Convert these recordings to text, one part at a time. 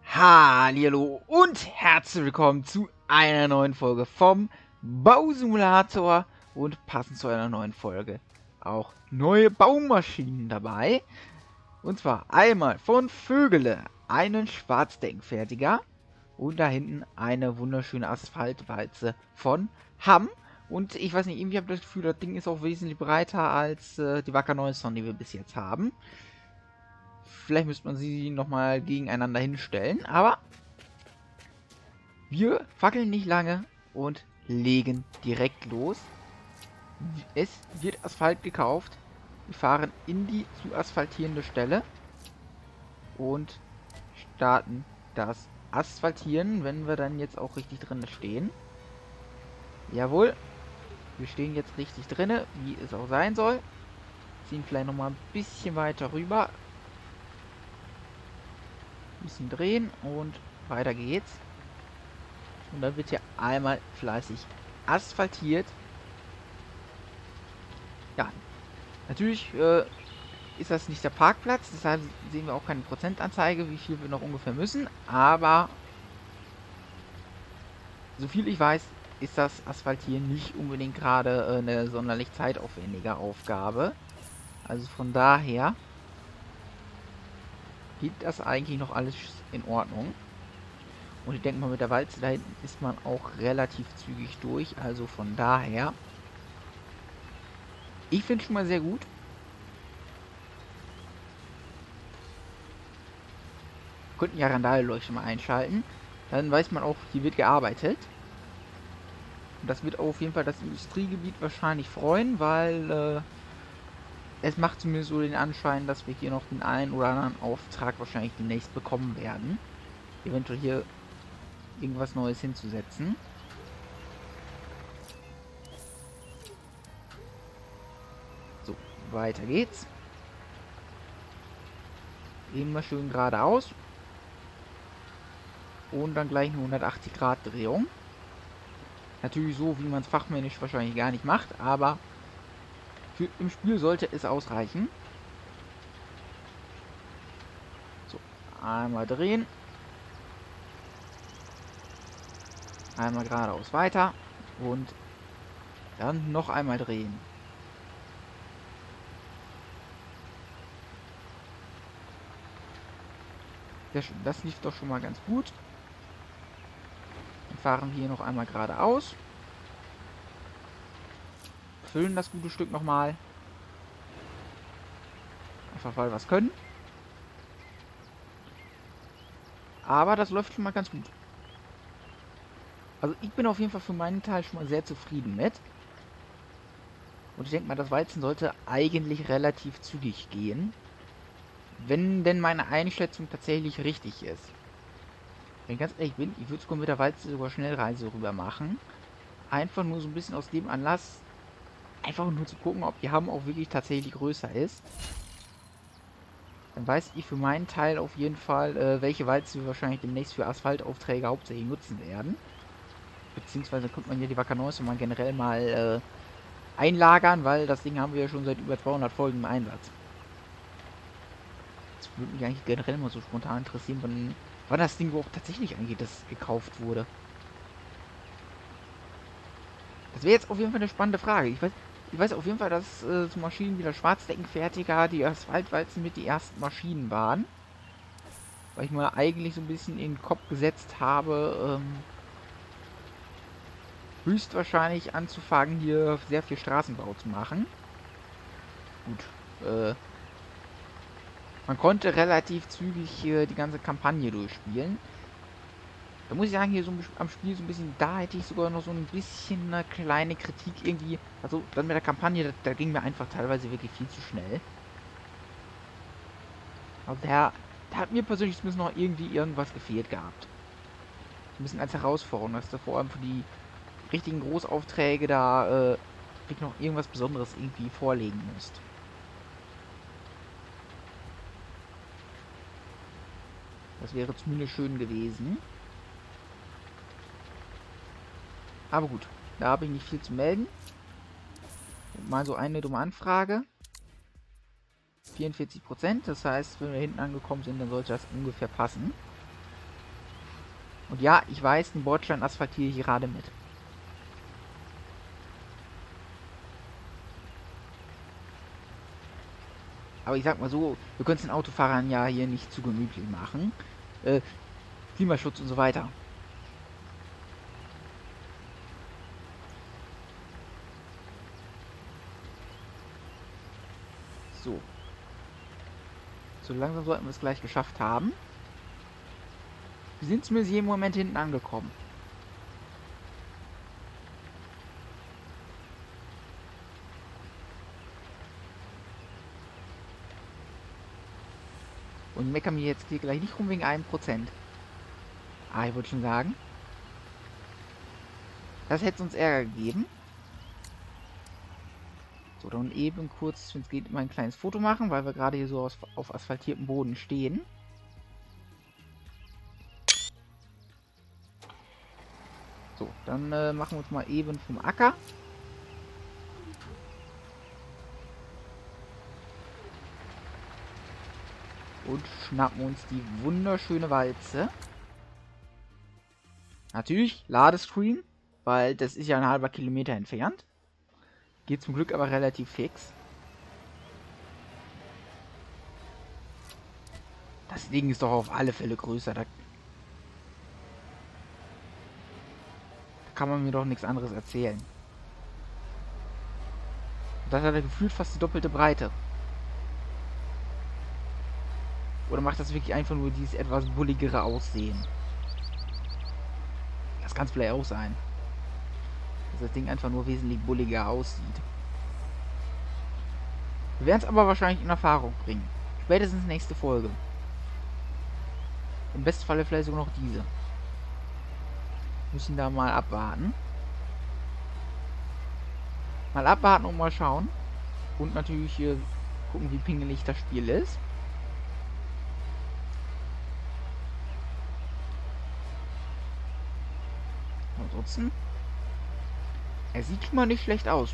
Hallihallo und herzlich willkommen zu einer neuen Folge vom Bausimulator und passend zu einer neuen Folge auch neue Baumaschinen dabei. Und zwar einmal von Vögele einen Schwarzdeckenfertiger und da hinten eine wunderschöne Asphaltwalze von Hamm. Und ich weiß nicht, irgendwie habe ich das Gefühl, das Ding ist auch wesentlich breiter als die Wacker Neuson, die wir bis jetzt haben. Vielleicht müsste man sie nochmal gegeneinander hinstellen, aber wir fackeln nicht lange und legen direkt los. Es wird Asphalt gekauft. Wir fahren in die zu asphaltierende Stelle und starten das Asphaltieren, wenn wir dann jetzt auch richtig drin stehen. Jawohl, wir stehen jetzt richtig drin, wie es auch sein soll. Ziehen vielleicht nochmal ein bisschen weiter rüber. Ein bisschen drehen und weiter geht's. Und dann wird hier einmal fleißig asphaltiert. Ja, natürlich ist das nicht der Parkplatz, deshalb sehen wir auch keine Prozentanzeige, wie viel wir noch ungefähr müssen. Aber soviel ich weiß, ist das Asphaltieren nicht unbedingt gerade eine sonderlich zeitaufwendige Aufgabe. Also von daher geht das eigentlich noch alles in Ordnung. Und ich denke mal, mit der Walze da hinten ist man auch relativ zügig durch. Also von daher, ich finde es schon mal sehr gut. Wir könnten ja Randale-Leuchte mal einschalten. Dann weiß man auch, hier wird gearbeitet. Und das wird auf jeden Fall das Industriegebiet wahrscheinlich freuen, weil es macht zumindest so den Anschein, dass wir hier noch den einen oder anderen Auftrag wahrscheinlich demnächst bekommen werden. Eventuell hier irgendwas Neues hinzusetzen. So, weiter geht's. Gehen wir schön geradeaus. Und dann gleich eine 180 Grad Drehung. Natürlich so, wie man es fachmännisch wahrscheinlich gar nicht macht, aber im Spiel sollte es ausreichen. So, einmal drehen. Einmal geradeaus weiter und dann noch einmal drehen. Das lief doch schon mal ganz gut. Dann fahren wir hier noch einmal geradeaus. Füllen das gute Stück nochmal. Einfach weil wir es können. Aber das läuft schon mal ganz gut. Also ich bin auf jeden Fall für meinen Teil schon mal sehr zufrieden mit. Und ich denke mal, das Walzen sollte eigentlich relativ zügig gehen. Wenn denn meine Einschätzung tatsächlich richtig ist. Wenn ich ganz ehrlich bin, ich würde sogar mit der Walze sogar Schnellreise rüber machen. Einfach nur so ein bisschen aus dem Anlass, einfach nur zu gucken, ob die Hamm auch wirklich tatsächlich größer ist. Dann weiß ich für meinen Teil auf jeden Fall, welche Walze wir wahrscheinlich demnächst für Asphaltaufträge hauptsächlich nutzen werden. Beziehungsweise könnte man ja die Wacker Neuson mal generell mal einlagern, weil das Ding haben wir ja schon seit über 200 Folgen im Einsatz. Das würde mich eigentlich generell mal so spontan interessieren, wann das Ding überhaupt tatsächlich angeht, das gekauft wurde. Das wäre jetzt auf jeden Fall eine spannende Frage. Ich weiß auf jeden Fall, dass so Maschinen wie der Schwarzdeckenfertiger, die Asphaltwalzen mit die ersten Maschinen waren. Weil ich mir eigentlich so ein bisschen in den Kopf gesetzt habe, höchstwahrscheinlich anzufangen, hier sehr viel Straßenbau zu machen. Gut, man konnte relativ zügig hier die ganze Kampagne durchspielen. Da muss ich sagen, hier so am Spiel so ein bisschen, da hätte ich sogar noch so ein bisschen eine kleine Kritik irgendwie. Also dann mit der Kampagne, da ging mir einfach teilweise wirklich viel zu schnell. Also da hat mir persönlich zumindest noch irgendwie irgendwas gefehlt gehabt. So ein bisschen als Herausforderung, dass du vor allem für die richtigen Großaufträge da wirklich noch irgendwas Besonderes irgendwie vorlegen musst. Das wäre zumindest schön gewesen. Aber gut, da habe ich nicht viel zu melden. Mal so eine dumme Anfrage. 44%, das heißt, wenn wir hinten angekommen sind, dann sollte das ungefähr passen. Und ja, ich weiß, den Bordstein asphaltiere ich gerade mit. Aber ich sag mal so, wir können es den Autofahrern ja hier nicht zu gemütlich machen. Klimaschutz und so weiter. So. So langsam sollten wir es gleich geschafft haben. Wir sind zumindest jeden Moment hinten angekommen. Und meckern mir jetzt hier gleich nicht rum wegen 1%. Ah, ich wollte schon sagen. Das hätte uns Ärger gegeben. So, dann eben kurz, wenn es geht, mal ein kleines Foto machen, weil wir gerade hier so auf asphaltiertem Boden stehen. So, dann machen wir uns mal eben vom Acker. Und schnappen uns die wunderschöne Walze. Natürlich, Ladescreen, weil das ist ja ein halber Kilometer entfernt. Geht zum Glück aber relativ fix. Das Ding ist doch auf alle Fälle größer. Da kann man mir doch nichts anderes erzählen. Das hat er gefühlt fast die doppelte Breite. Oder macht das wirklich einfach nur dieses etwas bulligere Aussehen? Das kann es vielleicht auch sein. Dass das Ding einfach nur wesentlich bulliger aussieht. Wir werden es aber wahrscheinlich in Erfahrung bringen. Spätestens nächste Folge. Im besten Falle vielleicht sogar noch diese. Müssen da mal abwarten. Mal abwarten und mal schauen. Und natürlich gucken, wie pingelig das Spiel ist. Ansonsten, er sieht schon mal nicht schlecht aus.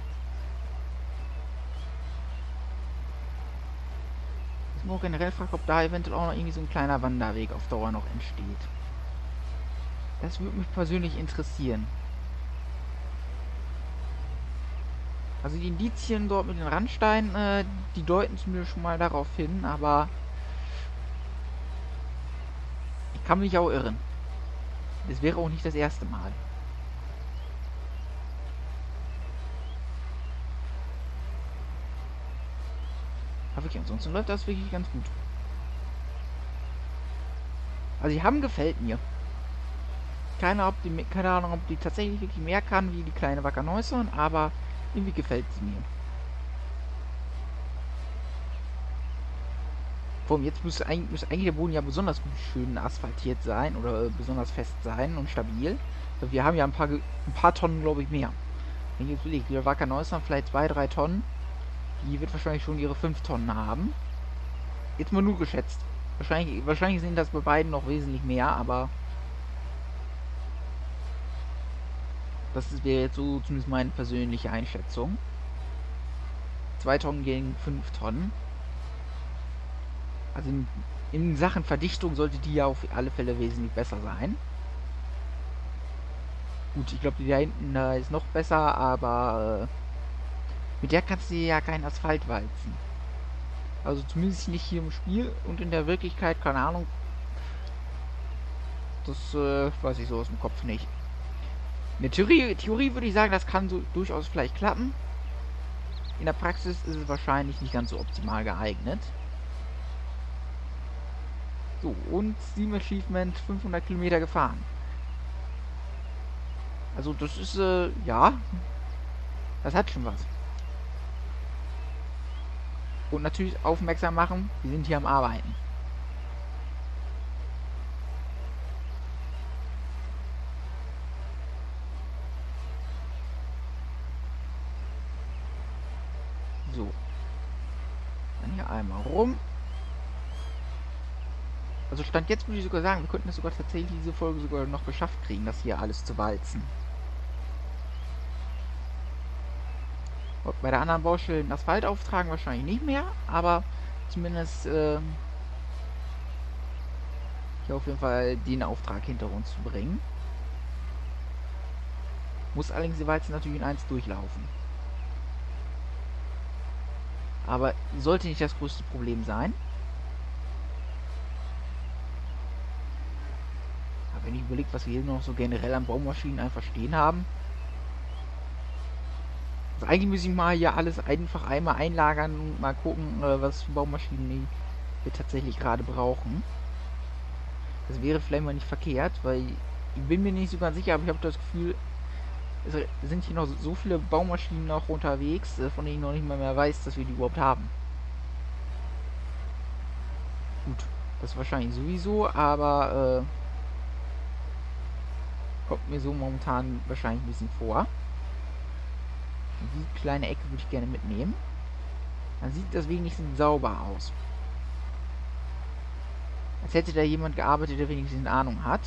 Ich muss generell fragen, ob da eventuell auch noch irgendwie so ein kleiner Wanderweg auf Dauer noch entsteht. Das würde mich persönlich interessieren. Also die Indizien dort mit den Randsteinen, die deuten zumindest schon mal darauf hin, aber ich kann mich auch irren. Das wäre auch nicht das erste Mal. Aber wirklich, ansonsten läuft das wirklich ganz gut. Also die Hamm gefällt mir. Keine Ahnung, ob die tatsächlich wirklich mehr kann wie die kleine Wacker Neuson, aber irgendwie gefällt sie mir. Vor allem jetzt müsste eigentlich der Boden ja besonders gut schön asphaltiert sein oder besonders fest sein und stabil. Wir haben ja ein paar Tonnen, glaube ich, mehr. Wenn ich jetzt überlege, die Wacker Neuson vielleicht 2-3 Tonnen. Die wird wahrscheinlich schon ihre 5 Tonnen haben. Jetzt mal nur geschätzt. Wahrscheinlich sind das bei beiden noch wesentlich mehr, aber das wäre jetzt so zumindest meine persönliche Einschätzung. 2 Tonnen gegen 5 Tonnen. Also in Sachen Verdichtung sollte die ja auf alle Fälle wesentlich besser sein. Gut, ich glaube, die da hinten ist noch besser, aber mit der kannst du ja keinen Asphalt walzen. Also zumindest nicht hier im Spiel und in der Wirklichkeit, keine Ahnung. Das weiß ich so aus dem Kopf nicht. In der Theorie würde ich sagen, das kann so durchaus vielleicht klappen. In der Praxis ist es wahrscheinlich nicht ganz so optimal geeignet. So, und Steam Achievement 500 Kilometer gefahren. Also das ist, ja, das hat schon was. Und natürlich aufmerksam machen, wir sind hier am Arbeiten. So. Dann hier einmal rum. Also Stand jetzt würde ich sogar sagen, wir könnten es sogar tatsächlich diese Folge sogar noch geschafft kriegen, das hier alles zu walzen. Und bei der anderen Baustelle den Asphalt auftragen wahrscheinlich nicht mehr, aber zumindest hier auf jeden Fall den Auftrag hinter uns zu bringen. Muss allerdings jeweils natürlich in 1 durchlaufen. Aber sollte nicht das größte Problem sein. Aber wenn ich überlege, was wir hier noch so generell an Baumaschinen einfach stehen haben. Also eigentlich muss ich mal hier alles einfach einmal einlagern und mal gucken, was für Baumaschinen wir tatsächlich gerade brauchen. Das wäre vielleicht mal nicht verkehrt, weil ich bin mir nicht so ganz sicher, aber ich habe das Gefühl, es sind hier noch so viele Baumaschinen noch unterwegs, von denen ich noch nicht mal mehr weiß, dass wir die überhaupt haben. Gut, das wahrscheinlich sowieso, aber kommt mir so momentan wahrscheinlich ein bisschen vor. Die kleine Ecke würde ich gerne mitnehmen. Dann sieht das wenigstens sauber aus. Als hätte da jemand gearbeitet, der wenigstens Ahnung hat.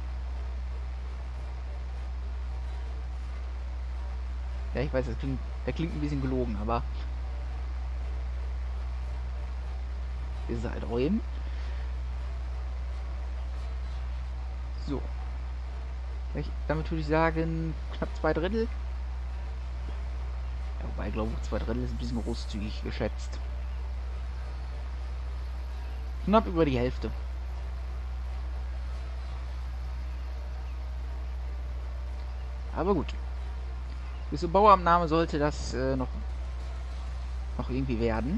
Ja, ich weiß, das klingt ein bisschen gelogen, aber ist halt auch eben. So. Damit würde ich sagen, knapp 2/3. Ja, wobei, ich glaube, 2/3 ist ein bisschen großzügig geschätzt. Knapp über die Hälfte. Aber gut. Bis zur Bauabnahme sollte das noch irgendwie werden.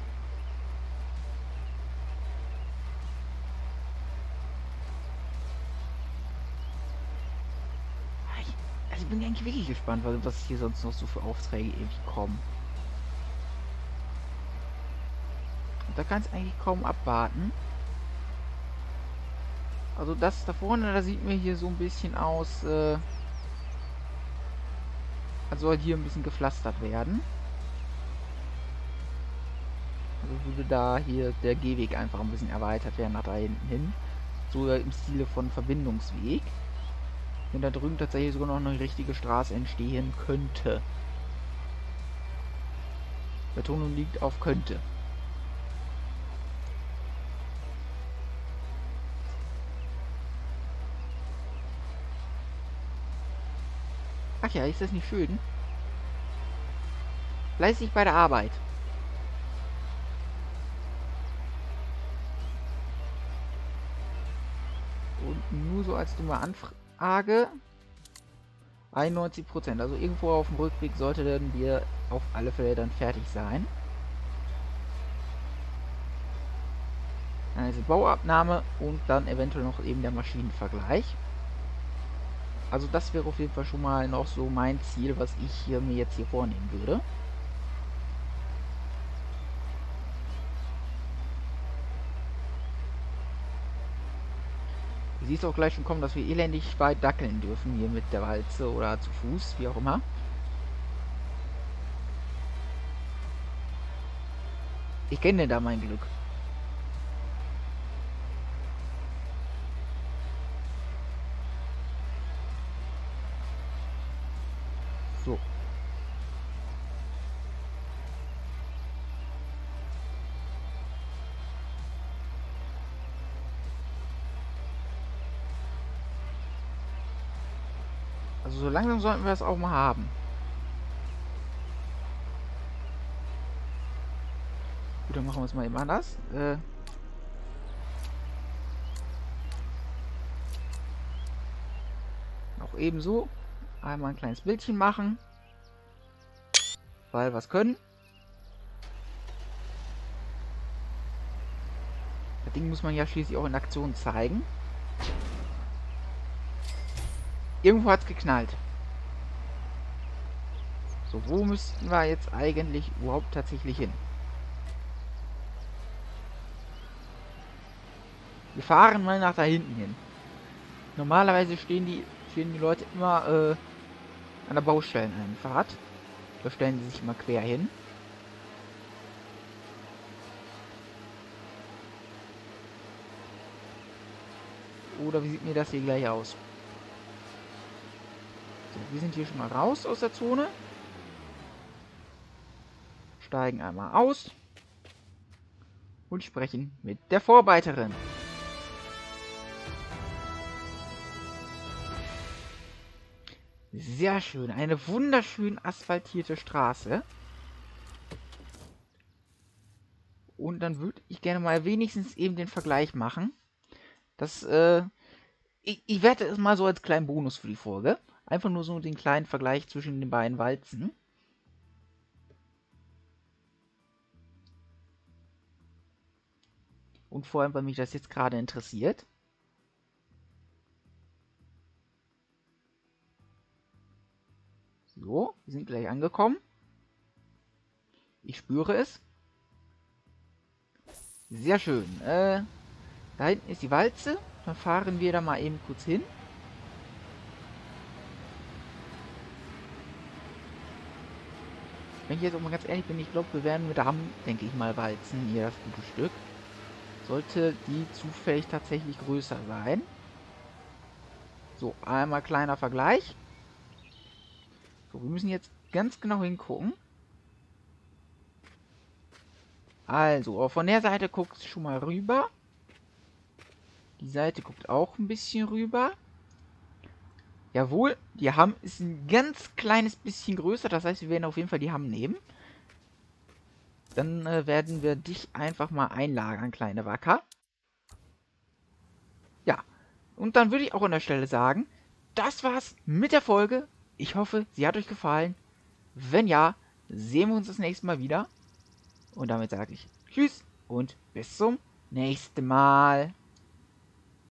Also ich bin eigentlich wirklich gespannt, was hier sonst noch so für Aufträge irgendwie kommen. Und da kann es eigentlich kaum abwarten. Also das da vorne, da sieht mir hier so ein bisschen aus, als soll hier ein bisschen gepflastert werden. Also würde da hier der Gehweg einfach ein bisschen erweitert werden nach da hinten hin. So im Stile von Verbindungsweg. Wenn da drüben tatsächlich sogar noch eine richtige Straße entstehen könnte. Betonung liegt auf könnte. Ach ja, ist das nicht schön? Fleißig bei der Arbeit. Und nur so als dumme Anfrage. 91%. Also irgendwo auf dem Rückweg sollte dann wir auf alle Fälle dann fertig sein. Also Bauabnahme und dann eventuell noch eben der Maschinenvergleich. Also das wäre auf jeden Fall schon mal noch so mein Ziel, was ich hier mir jetzt hier vornehmen würde. Du siehst auch gleich schon kommen, dass wir elendig weit dackeln dürfen hier mit der Walze oder zu Fuß, wie auch immer. Ich kenne da mein Glück. So. Also so langsam sollten wir das auch mal haben. Gut, dann machen wir es mal eben anders. Auch ebenso. Einmal ein kleines Bildchen machen. Weil wir es können. Das Ding muss man ja schließlich auch in Aktion zeigen. Irgendwo hat es geknallt. So, wo müssten wir jetzt eigentlich überhaupt tatsächlich hin? Wir fahren mal nach da hinten hin. Normalerweise stehen die Leute immer an der Baustelleneinfahrt. Da stellen sie sich immer quer hin. Oder wie sieht mir das hier gleich aus? So, wir sind hier schon mal raus aus der Zone. Steigen einmal aus. Und sprechen mit der Vorarbeiterin. Sehr schön. Eine wunderschön asphaltierte Straße. Und dann würde ich gerne mal wenigstens eben den Vergleich machen. Das, ich werte es mal so als kleinen Bonus für die Folge. Einfach nur so den kleinen Vergleich zwischen den beiden Walzen. Und vor allem, weil mich das jetzt gerade interessiert. So, wir sind gleich angekommen. Ich spüre es. Sehr schön. Da hinten ist die Walze. Dann fahren wir da mal eben kurz hin. Wenn ich jetzt auch mal ganz ehrlich bin, ich glaube, wir werden mit haben, denke ich mal, walzen. Hier das gute Stück. Sollte die zufällig tatsächlich größer sein. So, einmal kleiner Vergleich. So, wir müssen jetzt ganz genau hingucken. Also, von der Seite guckt es schon mal rüber. Die Seite guckt auch ein bisschen rüber. Jawohl, die Hamm ist ein ganz kleines bisschen größer. Das heißt, wir werden auf jeden Fall die Hamm nehmen. Dann werden wir dich einfach mal einlagern, kleine Wacker. Ja, und dann würde ich auch an der Stelle sagen, das war's mit der Folge. Ich hoffe, sie hat euch gefallen. Wenn ja, sehen wir uns das nächste Mal wieder. Und damit sage ich Tschüss und bis zum nächsten Mal.